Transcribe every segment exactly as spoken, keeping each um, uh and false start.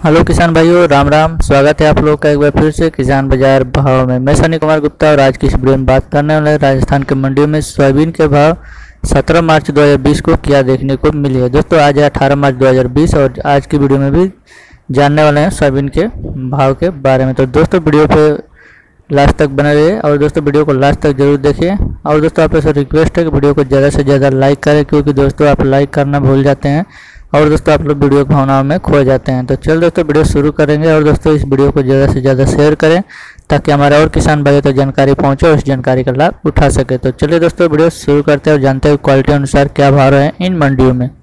Hello किसान भाइयों, राम राम। स्वागत है आप लोग का एक बार फिर से किसान बाजार भाव में। मैं सनी कुमार गुप्ता और आज की इस वीडियो में बात करने वाले हैं राजस्थान के मंडियों में सोयाबीन के भाव सत्रह मार्च दो हज़ार बीस को क्या देखने को मिली है। दोस्तों आज है अठारह मार्च दो हज़ार बीस और आज की वीडियो में भी जानने वाले हैं सोयाबीन के भाव के बारे में। तो दोस्तों वीडियो पे लास्ट तक बने रहिए और दोस्तों वीडियो को लास्ट तक जरूर देखिए। और दोस्तों आप से रिक्वेस्ट है कि वीडियो को ज़्यादा से ज़्यादा लाइक करें, क्योंकि दोस्तों आप लाइक करना भूल जाते हैं और दोस्तों आप लोग वीडियो की भावनाओं में खो जाते हैं। तो चल दोस्तों वीडियो शुरू करेंगे और दोस्तों इस वीडियो को ज़्यादा से ज़्यादा शेयर करें ताकि हमारे और किसान भाइयों तक जानकारी पहुंचे और इस जानकारी का लाभ उठा सके। तो चलिए दोस्तों वीडियो शुरू करते हैं और जानते हैं क्वालिटी अनुसार क्या भाव रहे हैं इन मंडियों में।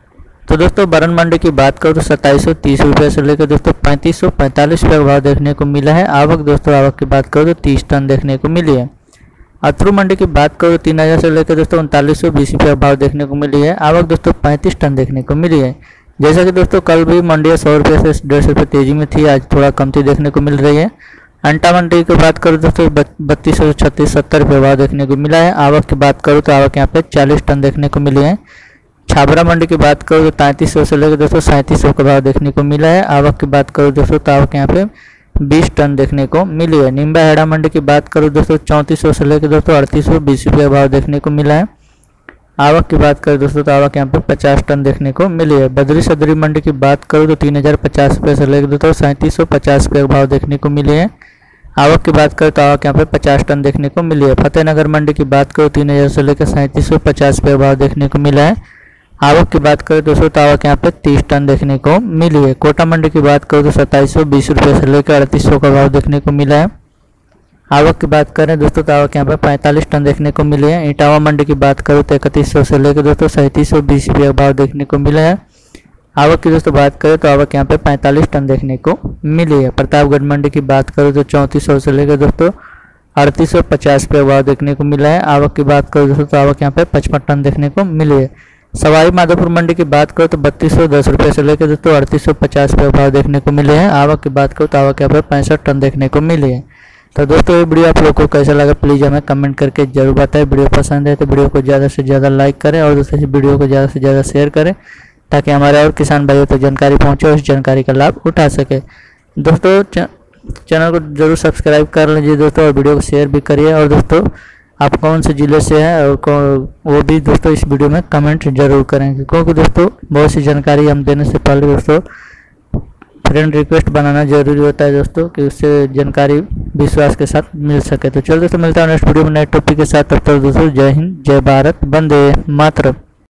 तो दोस्तों बरन मंडी की बात करो तो सत्ताईस सौ तीस रुपये से लेकर दोस्तों पैंतीस सौ पैंतालीस रुपये का भाव देखने को मिला है। आवक दोस्तों आवक की बात करो तो तीस टन देखने को मिली है। अथरू मंडी की बात करो तो तीन हज़ार से लेकर दोस्तों उनतालीस सौ बीस रुपये का भाव देखने को मिली है। आवक दोस्तों पैंतीस टन देखने को मिली है। जैसा कि दोस्तों कल भी मंडी सौ रुपये से डेढ़ सौ रुपये तेजी में थी, आज थोड़ा कमती देखने को मिल रही है। अंटा मंडी की बात करो दोस्तों बत्तीस सौ छत्तीस सत्तर रुपये भाव देखने को मिला है। आवक की बात करो तो आवक यहाँ पे चालीस टन देखने को मिली है। छाबरा मंडी की बात करो तो तैंतीस सौ से लेकर दोस्तों सैंतीस सौ का भाव देखने को मिला है। आवक की बात करो दोस्तों तो आवक यहाँ पे बीस टन देखने को मिली है। निम्बा हेड़ा मंडी की बात करो दोस्तों चौंतीस सौ से लेकर दोस्तों अड़तीस सौ बीस रुपये भाव देखने को मिला है। आवक की बात करें दोस्तों तो आवक यहाँ पे पचास टन देखने को मिली है। बदरी सदरी मंडी की बात करो तो तीन हज़ार पचास रुपये से लेकर दोस्तों सैंतीस सौ पचास रुपये भाव देखने को मिले हैं। आवक की बात करें तो आवक यहाँ पे पचास टन देखने को मिली है। फतेहनगर मंडी की बात करो तीन हज़ार से लेकर सैंतीस सौ पचास रुपये भाव देखने को मिला है। आवक की बात करें दोस्तों तो आवक यहाँ पे तीस टन देखने को मिली है। कोटा मंडी की बात करो तो सत्ताईस सौ बीस रुपये से लेकर अड़तीस सौ का भाव देखने को मिला है। आवक की बात करें दोस्तों तो आवक यहाँ पे पैंतालीस टन देखने को मिले हैं। इटावा मंडी की बात करो तो इकतीस सौ से लेकर दोस्तों सैंतीस सौ बीस रुपये का भाव देखने को मिला है। आवक की दोस्तों बात करें तो आवक यहाँ पे पैंतालीस टन देखने को मिली है। प्रतापगढ़ मंडी की बात करो तो चौंतीस सौ से लेकर दोस्तों अड़तीस सौ पचास रुपये भाव देखने को मिला है। आवक की बात करो दोस्तों तो आवक यहाँ पे पचपन टन देखने को मिली है। सवाई माधोपुर मंडी की बात करो तो बत्तीस सौ दस रुपये से लेकर दोस्तों अड़तीस सौ पचास रुपये भाव देखने को मिले हैं। आवक की बात करो तो आवक यहाँ पे पैंसठ टन देखने को मिली है। तो दोस्तों ये वीडियो आप लोग को कैसा लगा प्लीज़ हमें कमेंट करके जरूर बताएं। वीडियो पसंद है तो वीडियो को ज़्यादा से ज़्यादा लाइक करें और दोस्तों इस वीडियो को ज़्यादा से ज़्यादा शेयर करें ताकि हमारे और किसान भाइयों तक जानकारी पहुँचे और इस जानकारी का लाभ उठा सके। दोस्तों चैनल को जरूर सब्सक्राइब कर लीजिए दोस्तों और वीडियो को शेयर भी करिए। और दोस्तों आप कौन से ज़िले से हैं और कौन वो भी दोस्तों इस वीडियो में कमेंट जरूर करेंगे, क्योंकि दोस्तों बहुत सी जानकारी हम देने से पहले दोस्तों फ्रेंड रिक्वेस्ट बनाना जरूरी होता है दोस्तों, कि उससे जानकारी विश्वास के साथ मिल सके। तो चलो दोस्तों मिलता है नेक्स्ट वीडियो में नए टॉपिक के साथ। तब तक दोस्तों जय हिंद, जय भारत, वंदे मातरम।